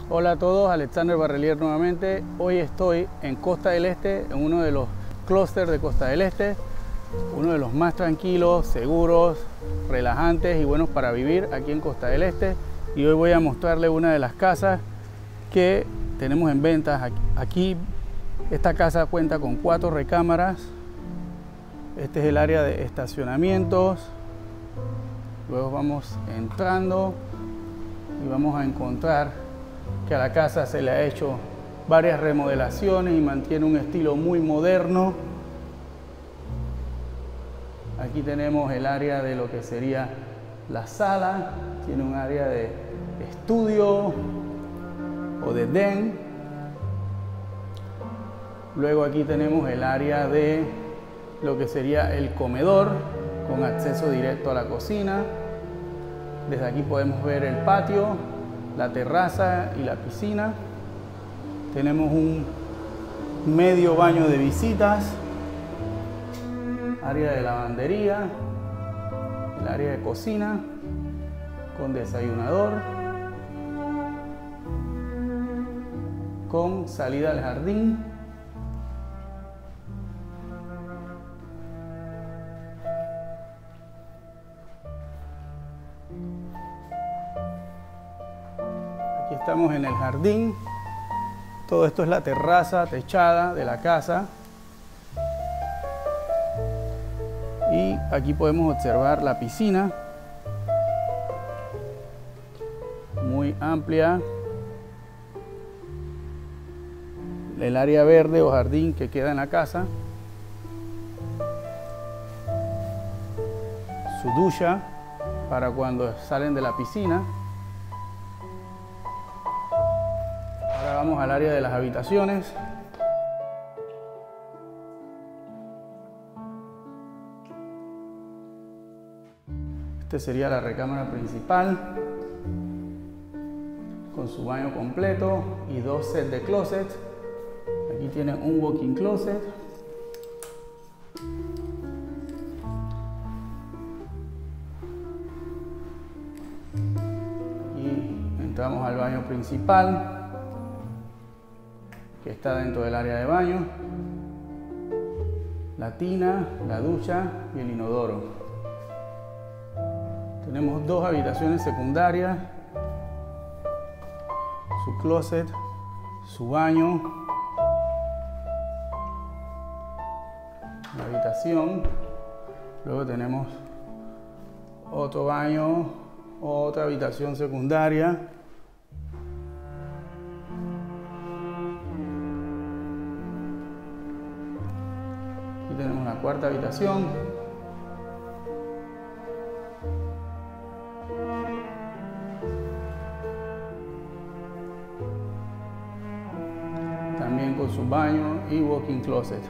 Hola a todos, Alexander Barrelier nuevamente. Hoy estoy en Costa del Este, en uno de los clústeres de Costa del Este, uno de los más tranquilos, seguros, relajantes y buenos para vivir aquí en Costa del Este. Y hoy voy a mostrarles una de las casas que tenemos en venta. Aquí esta casa cuenta con 4 recámaras. Este es el área de estacionamientos. Luego vamos entrando y vamos a encontrar que a la casa se le ha hecho varias remodelaciones y mantiene un estilo muy moderno. Aquí tenemos el área de lo que sería la sala, tiene un área de estudio o de den. Luego aquí tenemos el área de lo que sería el comedor con acceso directo a la cocina. Desde aquí podemos ver el patio, la terraza y la piscina. Tenemos un medio baño de visitas, área de lavandería, el área de cocina con desayunador, con salida al jardín. Aquí estamos en el jardín. Todo esto es la terraza techada de la casa. Y aquí podemos observar la piscina, muy amplia. El área verde o jardín que queda en la casa. Su ducha para cuando salen de la piscina. Ahora vamos al área de las habitaciones. Este sería la recámara principal con su baño completo y 2 sets de closet. Aquí tienen un walk-in closet. Y entramos al baño principal, que está dentro del área de baño, la tina, la ducha y el inodoro. Tenemos 2 habitaciones secundarias, su closet, su baño, la habitación. Luego tenemos otro baño, otra habitación secundaria. Aquí tenemos la 4ª habitación. También con su baño y walk-in closet.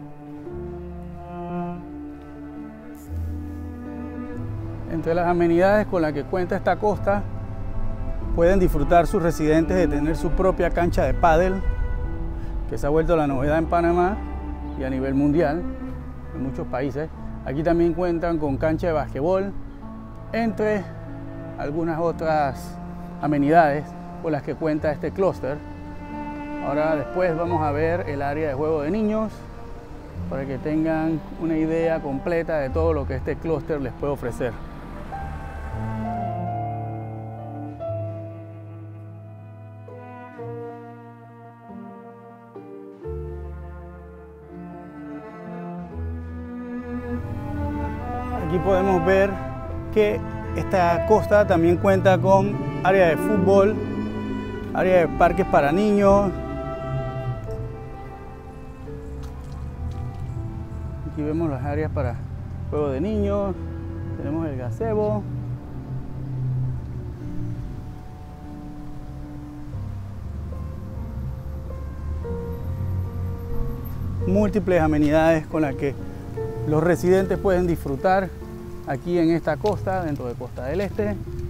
Entre las amenidades con las que cuenta esta costa, pueden disfrutar sus residentes de tener su propia cancha de pádel, que se ha vuelto la novedad en Panamá y a nivel mundial, en muchos países. Aquí también cuentan con cancha de basquetbol, entre algunas otras amenidades con las que cuenta este clúster. Ahora después vamos a ver el área de juego de niños, para que tengan una idea completa de todo lo que este clúster les puede ofrecer. Aquí podemos ver que esta costa también cuenta con área de fútbol, área de parques para niños. Aquí vemos las áreas para juego de niños. Tenemos el gazebo. Múltiples amenidades con las que los residentes pueden disfrutar aquí en esta costa, dentro de Costa del Este.